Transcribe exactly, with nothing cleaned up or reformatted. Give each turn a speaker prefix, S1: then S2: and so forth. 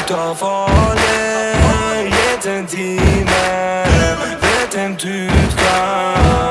S1: Ta farlig, gitt en time. Vet en du kan